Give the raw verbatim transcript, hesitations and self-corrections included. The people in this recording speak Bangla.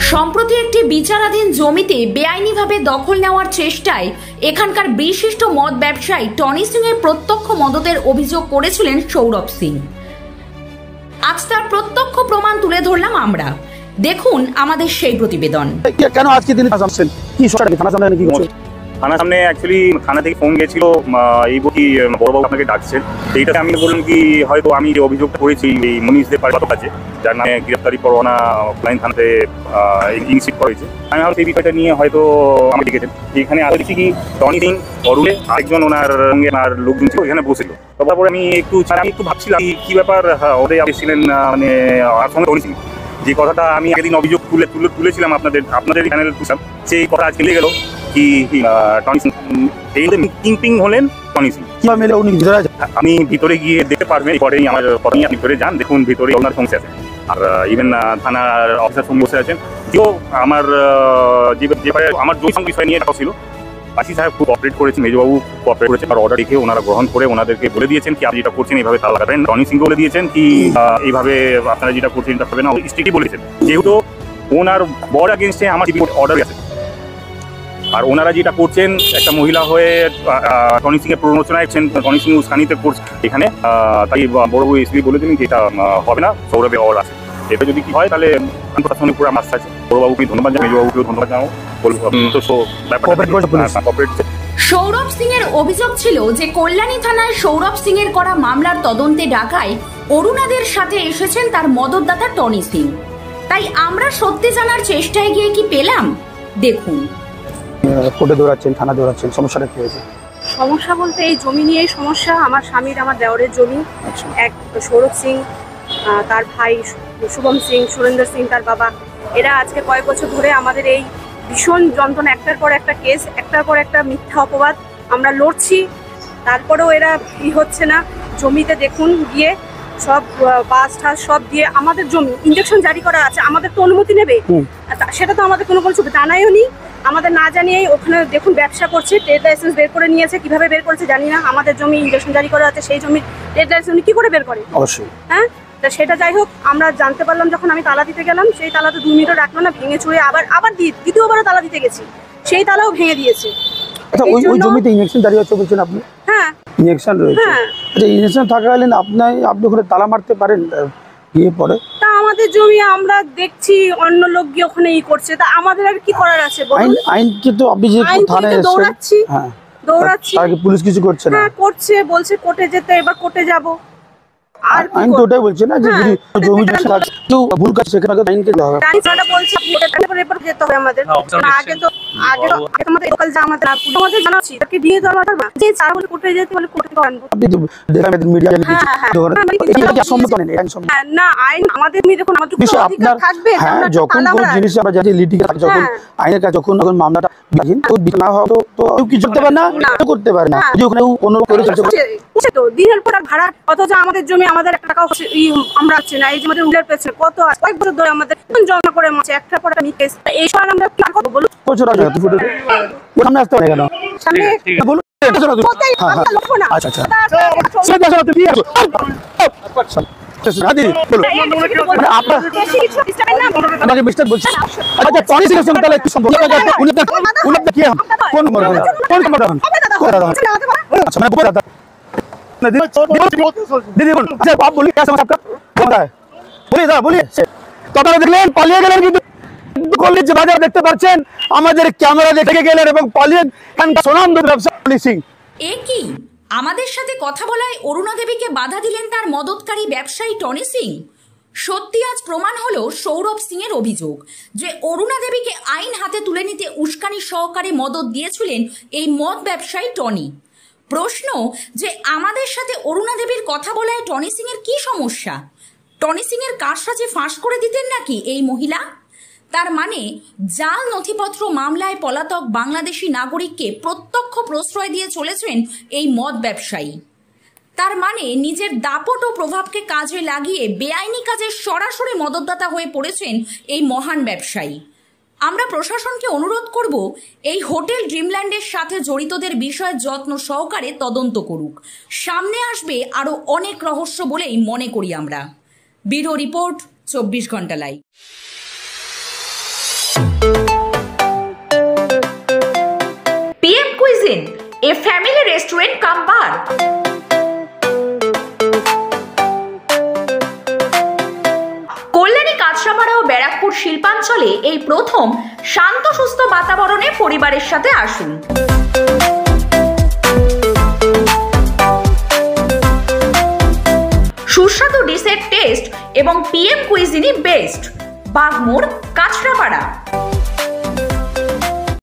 সম্প্রতি একটি বিচারাধীন জমিতে বেআইনিভাবে দখল নেওয়ার চেষ্টায় এখানকার বিশিষ্ট মদ ব্যবসায়ী টনি সিং এর প্রত্যক্ষ মদতের অভিযোগ করেছিলেন সৌরভ সিং। আজ তার প্রত্যক্ষ প্রমাণ তুলে ধরলাম আমরা। দেখুন আমাদের সেই প্রতিবেদন। কেন আজকে দিনে আসছেন? কি সমস্যা? থানা সামনে কি করছেন? থানার সামনে অ্যাকচুয়ালি থানা থেকে ফোন গেছিল, এই বকি বড়বাবু আপনাকে ডাকছেন। এইটাতে আমি বললাম কি হয়তো আমি যে অভিযোগটা করেছি এই মনীষদের কাছে, যার নামে গ্রেফতারি পরোয়ানা লাইন থানাতে ইনস্টিট করা হয়েছে, আমি হয়তো এই বিষয়টা নিয়ে হয়তো আমি ডেকেছেন। এখানে আরো দেখি কি টনি সিং অরুণে আরেকজন ওনার সঙ্গে আর লোকজন ছিল এখানে বসেছিল। তারপরে আমি একটু আমি একটু ভাবছিলাম কি ব্যাপার ওদের এসেছিলেন, মানে আর সঙ্গে টনি সিং যে কথাটা আমি একদিন অভিযোগ তুলে তুলে তুলেছিলাম আপনাদের আপনাদের চ্যানেলে তুলছিলাম, সেই কথা আজ মিলে গেল কি টনি সিং এই কিংপিং হলেন টনি সিং। আপনি ভিতরে গিয়ে দেখতে পারবেন, পরেই আমার পরেই আপনি ভিতরে যান, দেখুন ভিতরে ওনার সঙ্গে আছেন আর ইভেন থানার অফিসার সঙ্গে বসে আছেন। কেউ আমার যে আমার দুই সঙ্গে বিষয় নিয়ে কথা ছিল, আশি সাহেব খুব অপারেট করেছেন, মেজবাবু কোঅপারেট করেছেন, আর অর্ডার রেখে ওনারা গ্রহণ করে ওনাদেরকে বলে দিয়েছেন কি আপনি যেটা করছেন এইভাবে তালা লাগাবেন। টনি সিংকে বলে দিয়েছেন কি এইভাবে আপনারা যেটা করছেন এটা হবে না, স্ট্রিক্টলি বলেছেন। যেহেতু ওনার বড় এগেনস্টে আমার অর্ডার আছে, আর ওনারা যেটা করছেন একটা মহিলা হয়ে টনি সিং এর প্ররোচনায় টনি সিং উস্কানিতে করছে এখানে, তাই বড়বাবু এসপি বলে দিলেন যে এটা হবে না, সৌরভে অর্ডার আছে। এটা যদি কি হয় তাহলে প্রশাসনিক পুরো মাস্টার আছে। বড়বাবুকে ধন্যবাদ জানাই, মেজবাবুকেও ধন্যবাদ জানাবো। সৌরভ সিং এর অভিযোগ ছিল যে কল্যাণী থানায় সৌরভ সিং এর করা মামলার তদন্তে ডাকায় অরুণাদের সাথে এসেছেন তার মদতদাতা টনি সিং। তাই আমরা সত্যি জানার চেষ্টায় গিয়ে কি পেলাম দেখুন। কোর্টে দৌড়াচ্ছেন, থানা দৌড়াচ্ছেন, সমস্যাটা কি হয়েছে? সমস্যা বলতে এই জমি নিয়েই সমস্যা। আমার স্বামীর আমার দেওরের জমি, এক সৌরভ সিং, তার ভাই শুভম সিং, সুরেন্দ্র সিং তার বাবা, এরা আজকে কয়েক বছর ধরে আমাদের এই ভীষণ যন্ত্রণা, একটার পর একটা কেস, একটার পর একটা মিথ্যা অপবাদ, আমরা লড়ছি, তারপরেও এরা ই হচ্ছে না। জমিতে দেখুন গিয়ে সব বাস ঠাস সব দিয়ে আমাদের জমি ইঞ্জেকশন জারি করা আছে, আমাদের তো অনুমতি নেবে, সেটা তো আমাদের কোনো কোনো জানাইও নি, আমাদের না জানিয়েই ওখানে দেখুন ব্যবসা করছে, ট্রেড লাইসেন্স বের করে নিয়েছে, কিভাবে বের করেছে জানি না। আমাদের জমি ইঞ্জেকশন জারি করা আছে, সেই জমির ট্রেড লাইসেন্স কি করে বের করে? অবশ্যই হ্যাঁ, তা সেটা যাই হোক, আমরা জানতে পারলাম যখন আমি তালা দিতে গেলাম, সেই তালা তো দু মিনিটও রাখলো না, ভেঙে চুড়ে আবার আবার দ্বিতীয়বারও তালা দিতে গেছি, সেই তালাও ভেঙে দিয়েছে। আচ্ছা, ওই ওই জমিতে ইনজেকশন জারি হচ্ছে বলছেন আপনি? হ্যাঁ, ইনজেকশন রয়েছে। আচ্ছা, ইনজেকশন থাকাকালীন আপনি আপনি ওখানে তালা মারতে পারেন গিয়ে পরে? তা আমাদের জমি আমরা দেখছি অন্য লোক গিয়ে ওখানে ই করছে, তা আমাদের আর কি করার আছে? আইন আইনকে তো আপনি যে থানায় দৌড়াচ্ছি, হ্যাঁ দৌড়াচ্ছি, আর কি পুলিশ কিছু করছে না? হ্যাঁ করছে, বলছে কোর্টে যেতে, এবার কোর্টে যাব। আর আইন তো ওটাই বলছে না যে যদি জমি কেউ ভুল কাজ সেখানে আইনকে দেওয়া হবে। আইনটা বলছে এরপর এরপর যেতে হবে আমাদের। আগে তো আগে তো আমাদের লোকাল যা আমাদের আমাদের জানাচ্ছি তাকে দিয়ে তো আমাদের না যে চার বলে কোর্টে যেতে বলে কোর্টে আনবো। আপনি তো দেখেন মিডিয়া কিছু এটা সম্মত নেই, আইন সম্মত না। আইন আমাদের নি দেখুন আমাদের কিছু অধিকার থাকবে। হ্যাঁ, যখন কোন জিনিস আমরা জানি লিটিগেল যখন আইনের কাছে যখন যখন মামলাটা বিহীন তো না হবে তো কিছু করতে পারে না, করতে পারে না। যদি ওখানে কোনো করে চলছে তো দিনের পর ভাড়া অথচ আমাদের জমি আমাদের এক টাকা আমরা আছি না। এই যে আমাদের উল্লের পেছনে কত কয়েক বছর ধরে আমাদের জমা করে মাছে একটা পর একটা কেস, এই সময় আমরা কি করব বলুন? প্রচুর আছে ফুটে সামনে আসতে হবে কেন? সামনে বলুন। আচ্ছা আচ্ছা সেটা সেটা তুই আসো রাদি বলুন। মানে আপনার আমাকে মিস্টার বলছি। আচ্ছা টনি সিং এর সঙ্গে তাহলে কি সম্পর্ক? উনি তো উনি তো কি কোন নম্বর কোন নম্বর আচ্ছা মানে বড় দাদা दीदी बोल अच्छा आप बोलिए क्या समझ आपका बोलता है बोलिए दादा बोलिए কথা দেখলেন পালিয়ে গেলেন কিন্তু কলেজ বাজার দেখতে পাচ্ছেন আমাদের ক্যামেরা দেখে গেলেন এবং পালিয়ে কানটা সোনাম ব্যবসা টনি সিং। এ কি আমাদের সাথে কথা বলায় অরুণা দেবীকে বাধা দিলেন তার মদতকারী ব্যবসায়ী টনি সিং। সত্যি আজ প্রমাণ হলো সৌরভ সিং এর অভিযোগ যে অরুণা দেবীকে আইন হাতে তুলে নিতে উস্কানি সহকারে মদত দিয়েছিলেন এই মদ ব্যবসায়ী টনি। প্রশ্ন যে আমাদের সাথে অরুণা দেবীর কথা বলায় টনি সিং এর কি সমস্যা? টনি সিং এর কারসাজি ফাঁস করে দিতেন নাকি এই মহিলা? তার মানে জাল নথিপত্র মামলায় পলাতক বাংলাদেশি নাগরিককে প্রত্যক্ষ প্রশ্রয় দিয়ে চলেছেন এই মদ ব্যবসায়ী। তার মানে নিজের দাপট ও প্রভাবকে কাজে লাগিয়ে বেআইনি কাজের সরাসরি মদতদাতা হয়ে পড়েছেন এই মহান ব্যবসায়ী। আমরা প্রশাসনকে অনুরোধ করব এই হোটেল ড্রিমল্যান্ডের সাথে জড়িতদের বিষয়ে যত্ন সহকারে তদন্ত করুক। সামনে আসবে আরো অনেক রহস্য বলেই মনে করি আমরা। ব্যুরো রিপোর্ট, চব্বিশ ঘন্টা live. PM cuisine, a family restaurant cum bar. Kalyani, Kanchrapara ও ব্যারাকপুর শিল্পাঞ্চলে এই প্রথম শান্ত সুস্থ বাতাবরণে পরিবারের সাথে আসুন। সুস্বাদু ডিশের টেস্ট এবং পিএম কুইজিনই বেস্ট। বাগমোড়, কাঁচরাপাড়া।